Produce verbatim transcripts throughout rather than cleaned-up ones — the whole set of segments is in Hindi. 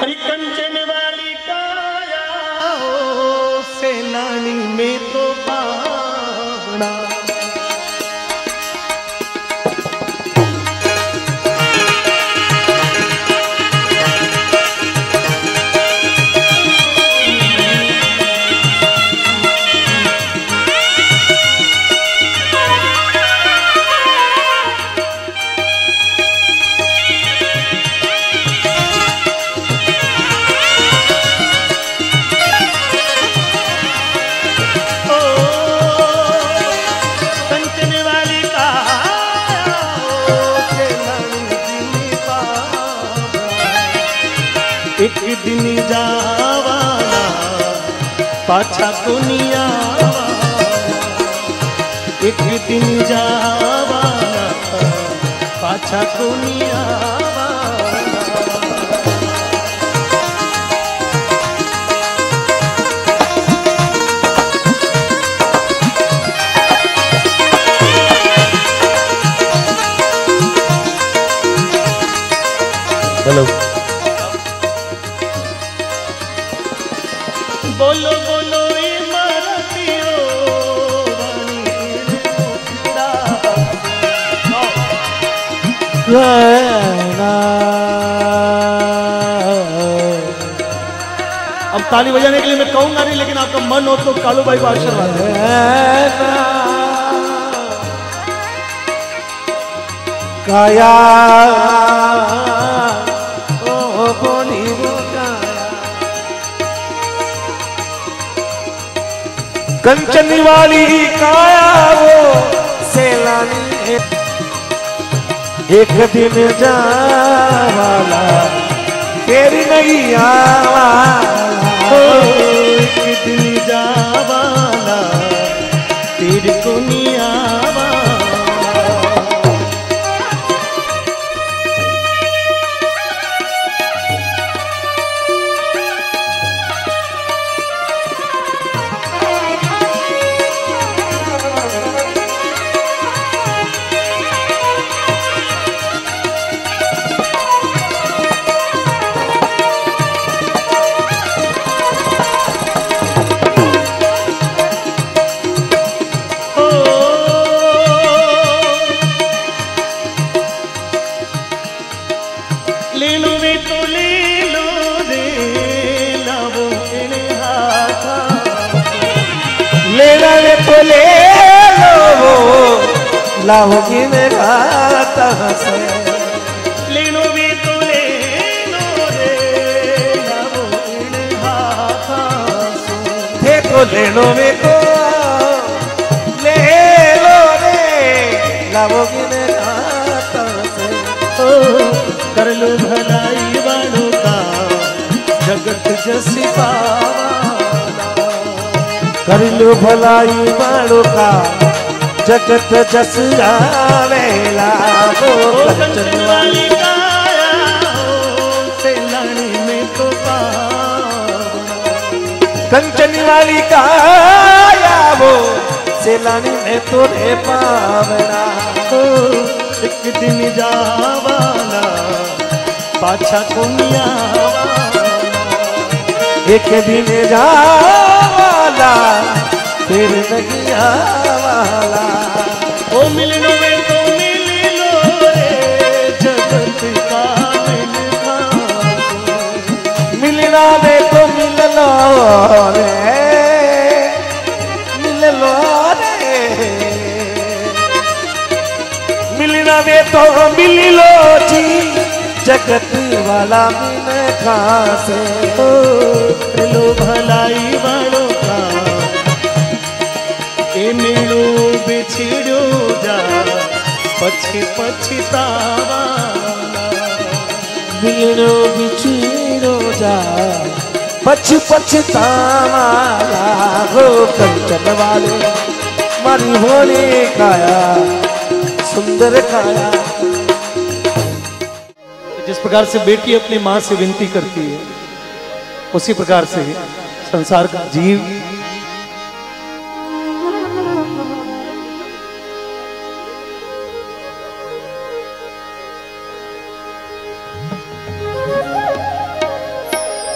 हरी कंचन वाली काया ओ सैलानी में तो पावना। एक दिन जावाना पाछा कोनिया, एक दिन जावाना पाछा कोनिया। हेलो बोलो बोलो इमरतियो अब ताली बजाने के लिए मैं कहूंगा नहीं, लेकिन आपका मन हो तो कालू भाई को आशीर्वाद काया ओ बोली वो काया कंचन वाली काया वो सैलानी एक दिन जावाला तेरी नहीं आवाला, एक दिन जावाला तेरी को नहीं आवा। लेना वे तो ले लो लाओगी मेरा से लेनो भी तो ले लो रे थे तो लेनो वे तो ले लो रे लाओगी मेरा से कर लो भलाई वालों का जगत जैसी पावाना, कर लो भलाई वालों का जगत जस आवेला। कंचन वाली काया ओ सैलानी में तो पावना, कंचन वाली काया वो सैलानी में तो रे पावना। एक दिन जावाना पाछा कोनिया, एक दिन जावाला फिर नहीं आवाला। ओ मिलनो में तो मिल लो रे जगत का मिलना, मिलना में तो मिल लो रे मिल लो रे मिलना में तो मिल लो जी जगत वाला मिल खासे। लो भलाई वालों का ए मिलो बिछड़ो जा पछी पछतावा, मिलो बिछड़ो जा पछ पछतावा। हो कंचन वाले मारी भोली काया सुंदर काया। जिस प्रकार से बेटी अपनी माँ से विनती करती है, उसी प्रकार से संसार का जीव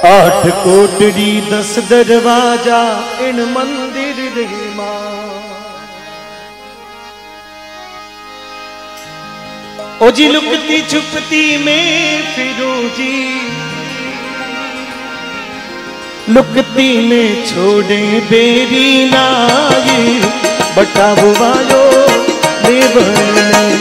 आठ कोटड़ी दस दरवाजा इन मंदिर दे मां। ओ जी लुकती छुपती में फिरो जी, लुकती में छोड़े बेरी नाई, बटा बुवायो लेवन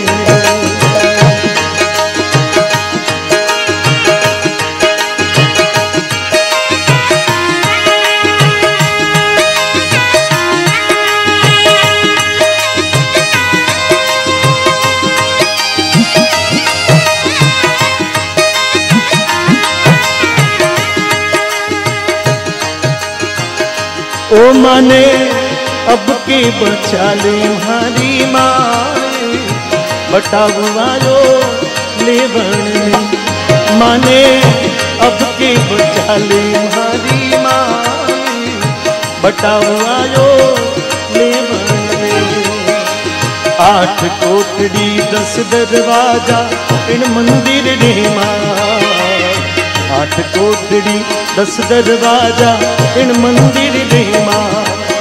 ओ माने अब के बचा ले हमारी माए, बटावायो लेवन में माने अब के बचा ले हमारी माए, बटावायो लेवन में। आठ कोटड़ी दस दरवाजा इन मंदिर रे मां, आठ कोटड़ी दस दरवाजा इन मंदिर दे मां।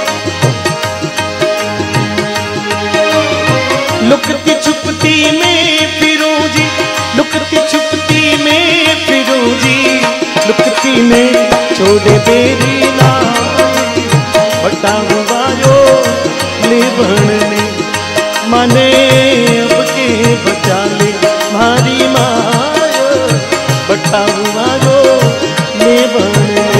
लुकती छुपती में फिरो जी, लुकती छुपती में फिरो जी, लुकती में छोड़े बेरी नाई, बटा हुआयो लेवन ने माने अब के बचा ले मारी माया, बटा हुआयो लेवन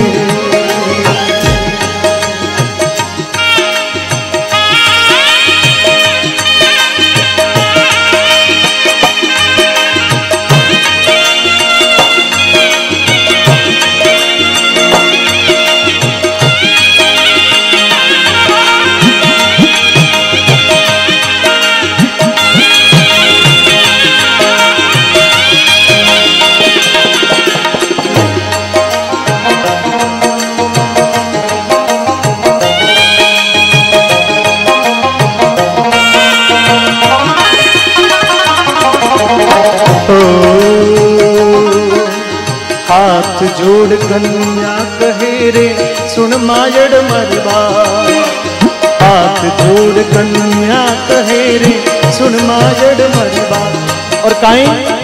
हाथ जोड़ कन्या कहे रे सुन मायड़ मरवा, हाथ जोड़ कन्या कहे रे सुन मायड़ मरवा। और काई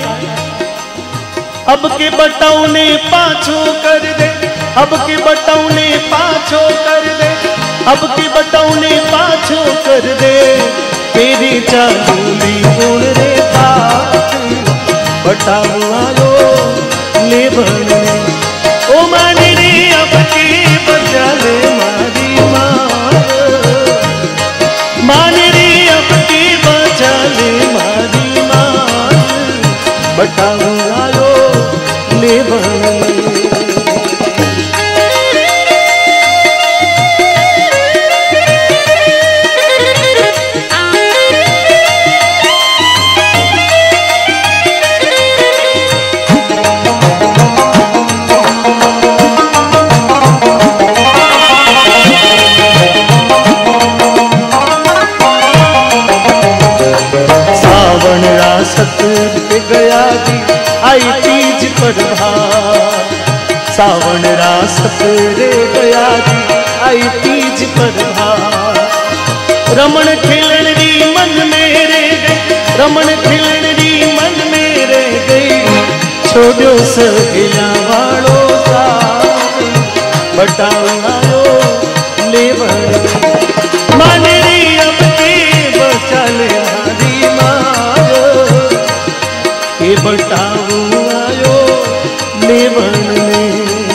अब के बटौने पाछो कर दे, अब के बटौने पाछो कर दे, अब के बटौने पाछो कर दे, तेरी चालूली गुण रे पाछ, बटावायो लेवन ओ माने रे अब के बचा ले मारी मां, माने रे अब के बचा ले मारी मां, बटावायो लेवन के गया जी आई तीज पर भार, सावन रासत रे गया जी आई तीज पर भार। रमण खिलन री मन मेरे गई, रमण खिलन री मन मेरे गई, छोड़ो सहेला वालो साथ, बटावायो लेवन माने रे अब के बचा ले हमारी मां, के बटावायो लेवन में।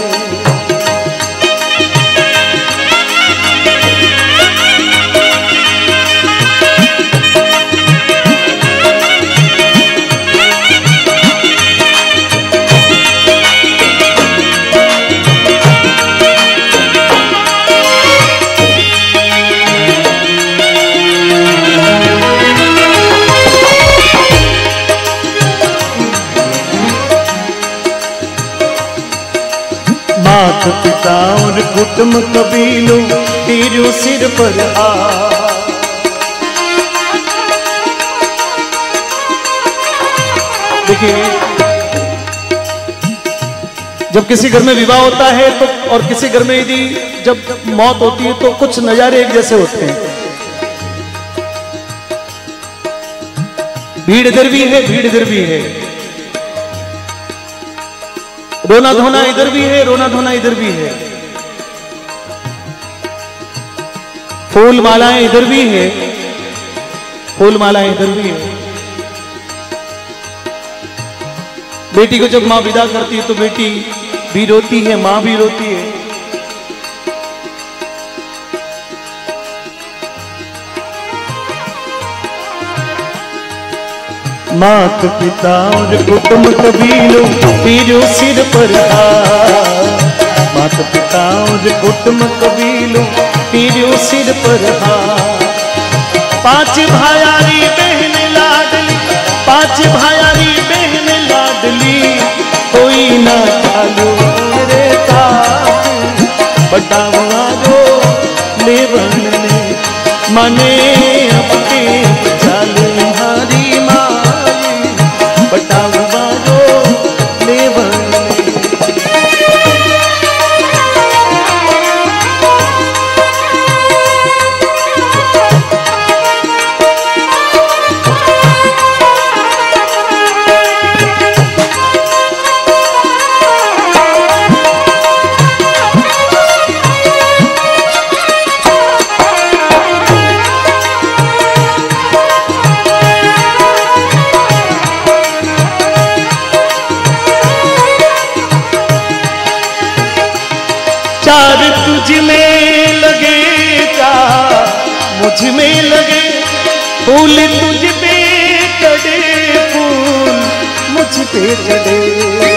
मात पिता और कुटुंब कबीलों तेरे सिर पर आ, देखिए जब किसी घर में विवाह होता है तो और किसी घर में यदि जब मौत होती है तो कुछ नजारे एक जैसे होते हैं। भीड़ इधर भी है, भीड़ इधर भी है, रोना धोना इधर भी है, रोना धोना इधर भी है, फूल मालाएं इधर भी है, फूल मालाएं इधर भी है। बेटी को जब मां विदा करती है तो बेटी भी रोती है, मां भी रोती है। मात पिता और कुटुंब कबीलों तेरो सिर पर हाथ, मात पिता और कुटुंब कबीलों तेरो सिर पर हाथ। पांच भायारी बहन लाडली, पांच भायारी बहन लाडली, कोई ना चालो मेरे साथ, बटावा दो लेवन ने मने अपने चाल हारी मारी, बटावा दो लेवन ने। चार तुझ में लगे, चार मुझ में लगे, फूल तुझ पे चढ़े, फूल मुझ पे चढ़े।